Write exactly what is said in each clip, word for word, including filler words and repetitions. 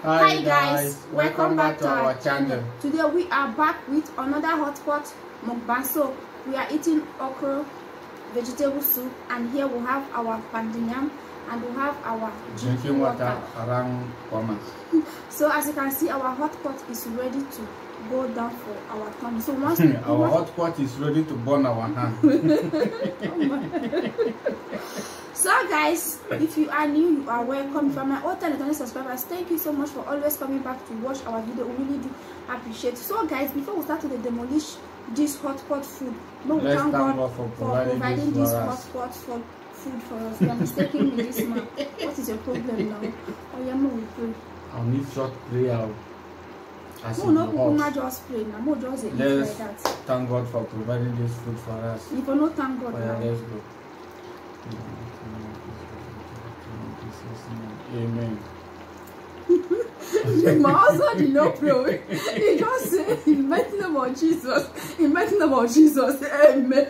Hi, Hi guys, welcome, welcome back, back to our, our channel. channel. Today we are back with another hot pot mukbang. So we are eating okra vegetable soup, and here we have our pounded yam and we have our drinking water, water around Kwama. So as you can see, our hot pot is ready to go down for our tummy. So once our once hot pot is ready to burn our hand. So guys, if you are new, you are welcome. From my old ten subscribers, thank you so much for always coming back to watch our video. We really do appreciate it. So guys, before we start to demolish this hot pot food, no, we thank God, God for providing, for providing this, this hot pot for food for us. You are mistaking me, this man. What is your problem now? Oh yeah, no, we pray. I'll need short prayer. No, no, people not just pray. No, more just eat like that. Thank God for providing this food for us. If you not thank God, oh, yeah, let's go. Amen. My husband did not pray. He just said, in the mighty name of Jesus, in the mighty name of Jesus, amen.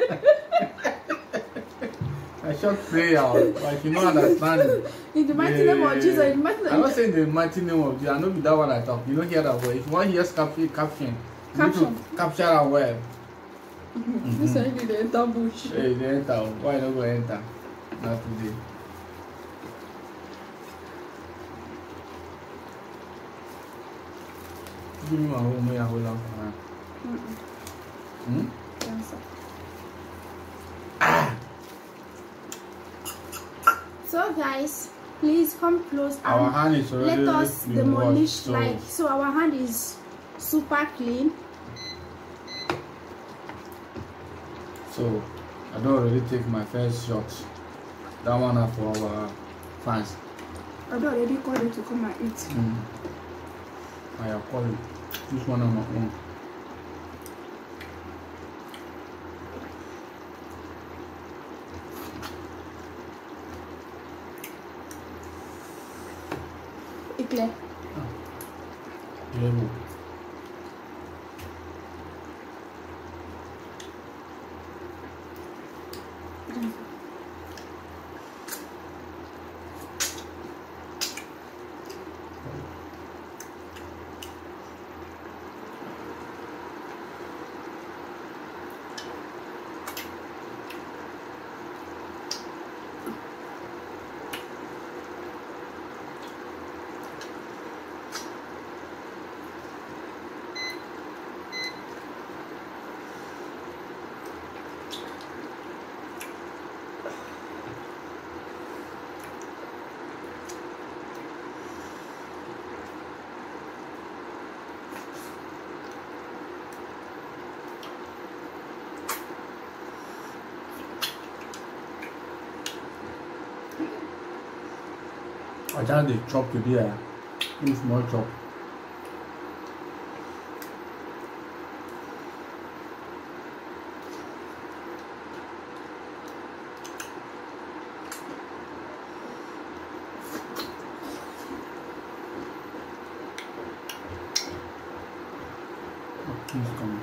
I should pray out, but you don't understand. In the mighty yeah, name of Jesus, in the mighty name. I'm not saying the mighty name of Jesus. I know that one I talk. You don't hear that word. If you want to hear caption, caption, caption, capture that word. Mm-hmm. This one is the enter bush. Hey, the enter. Why not go enter? Not today. Give me my home. I hold on for her. Hmm. Yes, sir. Ah. So guys, please come close and our hand is already let us demolish. So. Like so, our hand is super clean. So I don't already take my first shot. That one are for our fans. I don't already call them to come and eat. Mm. I have called it. This one on my own. Éclair. Ah. Level. I just the chop today. Two small chop. Oh, he's coming.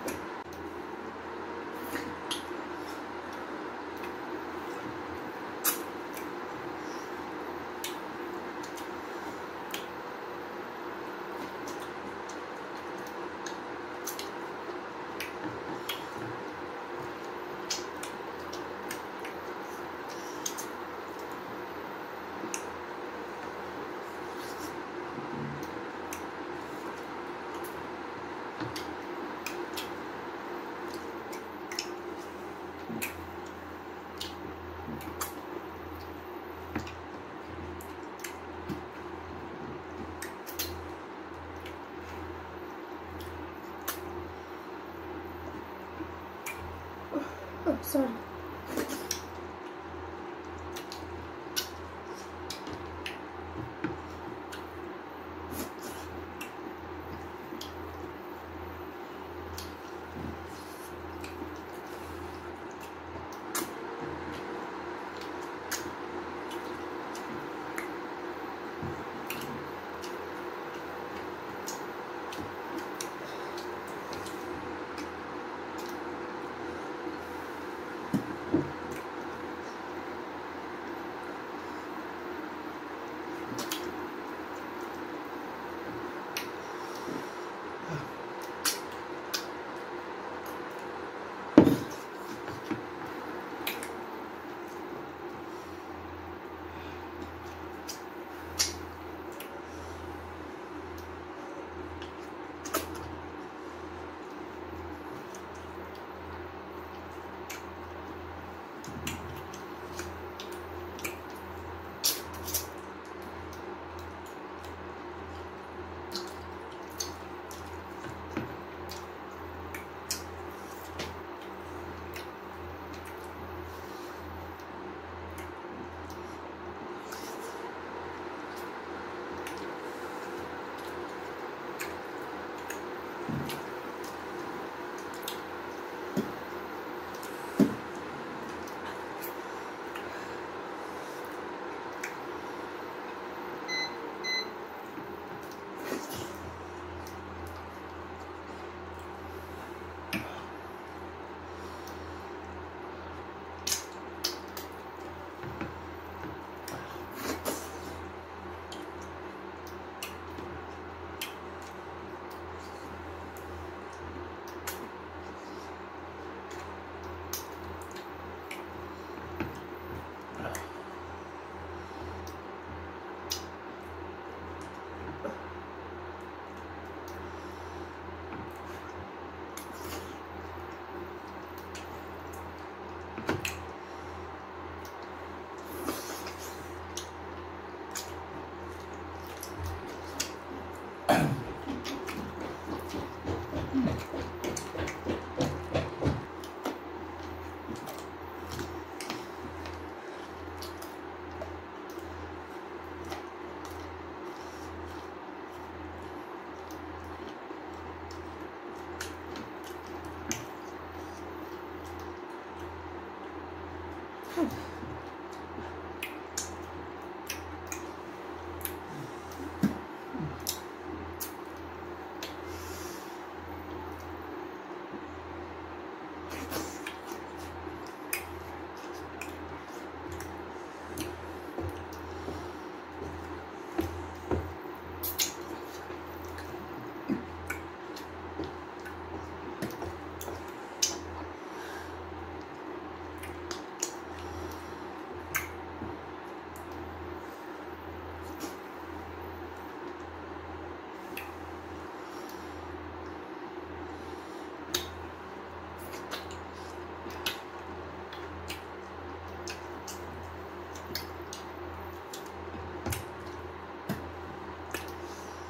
Oh, sorry.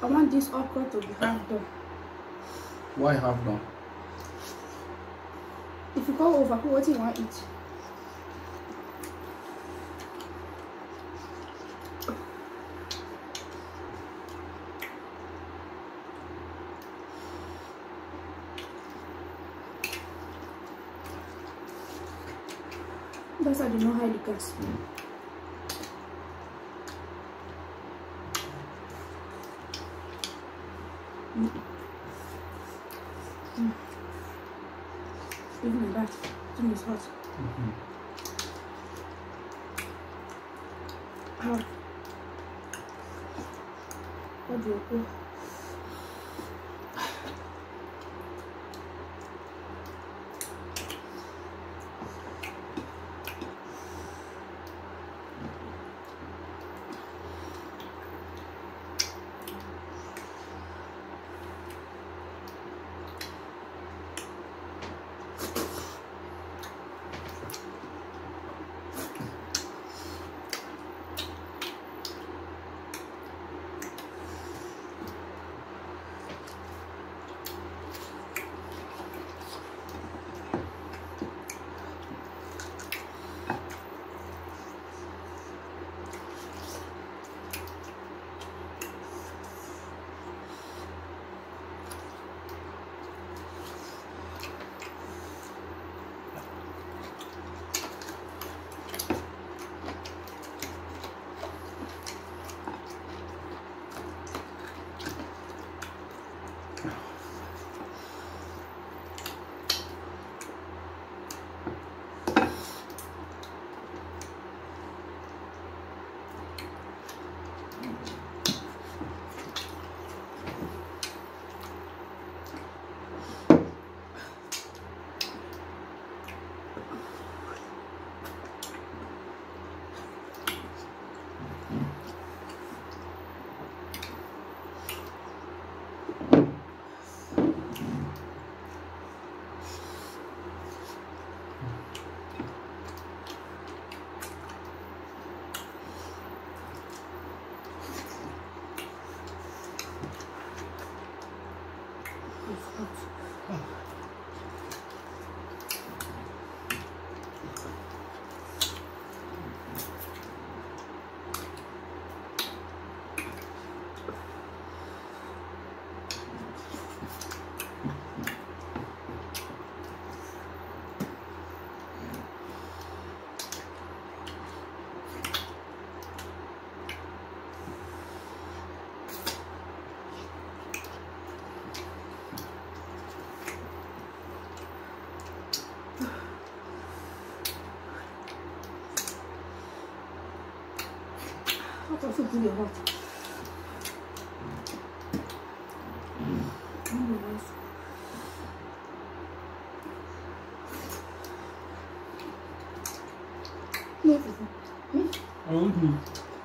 I want this okra to be half done. Why half done? If you go over, what do you want to eat? That's how you know how it goes. Mm. Mm. Even like that, thing is hot. Mm-hmm. How? What do you do? Hot also really hot. Mm, nice. No, Fufu. Hmm? I want to.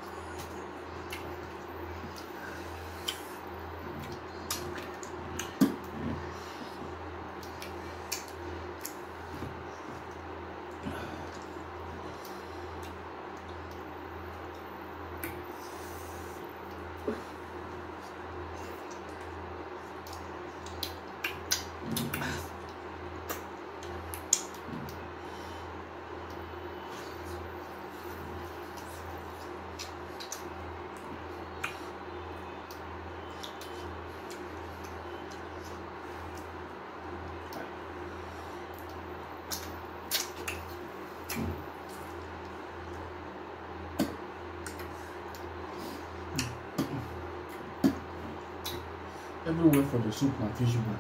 Everywhere for the soup na fish bone.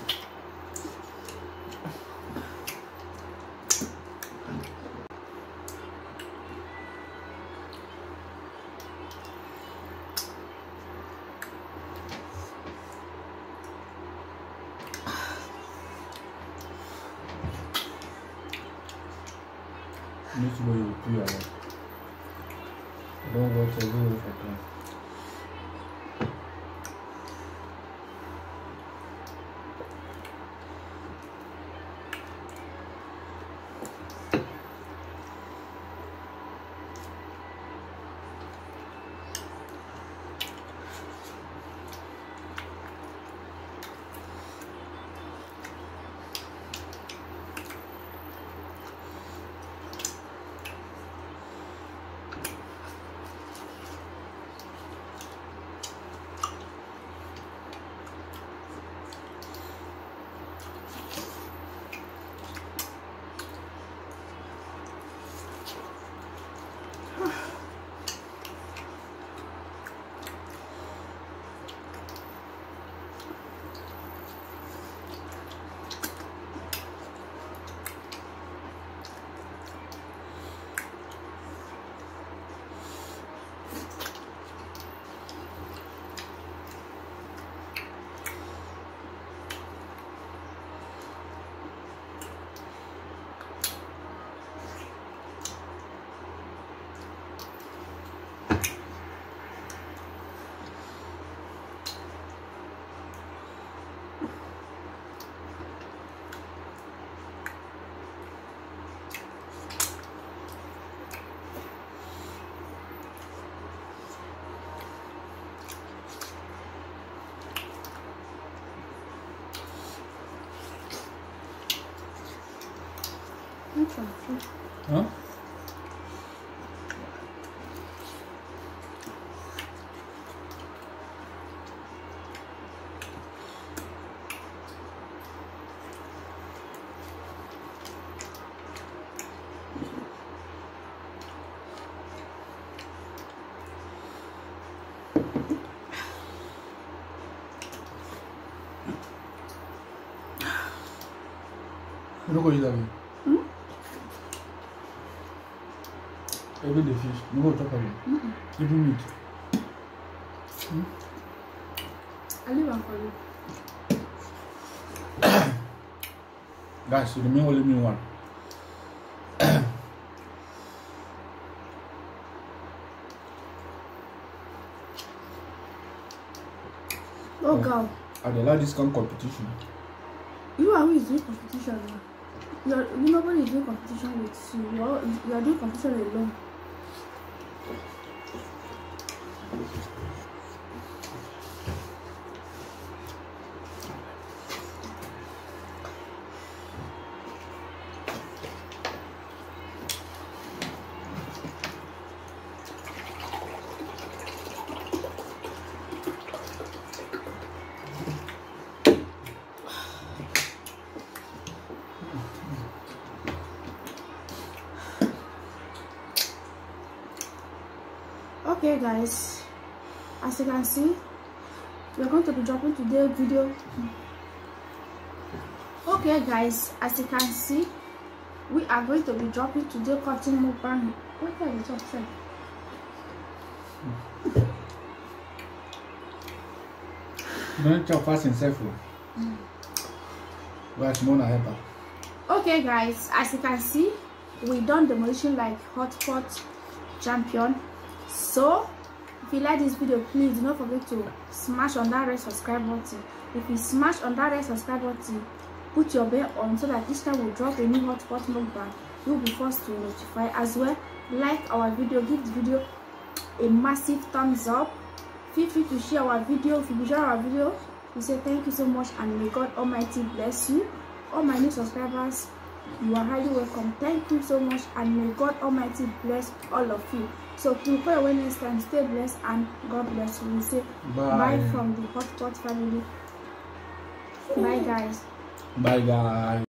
This way you peel a lot. Don't go everywhere for that. Huh? You don't go eat that way. Hmm? Even the fish, you go talk about it. Mm-mm. Even meat. Hmm? I'll leave one for you. Guys, you remain only me one. Oh, God. I dey like this kind of competition. You are who is doing competition now. You're, you nobody is doing competition with you. You're, you're doing competition alone. Okay guys, as you can see, we're going to be dropping today's video. Okay guys, as you can see, we are going to be dropping today cutting mukbang. What are you talking? Don't chop fast and safe. Watch more help. Okay guys, as you can see, we done demolition like hotpot champion. So if you like this video, please do not forget to smash on that red subscribe button. If you smash on that red subscribe button, put your bell on so that each time we drop a new hotpot mukbang, you'll be forced to notify. As well, like our video, give the video a massive thumbs up. Feel free to share our video. If you share our video, we say thank you so much and may God Almighty bless you. All my new subscribers, you are highly welcome. Thank you so much and may God Almighty bless all of you. So till for next time, stay blessed and God bless you. We say bye, bye from the hotpot family. Bye guys. Bye guys.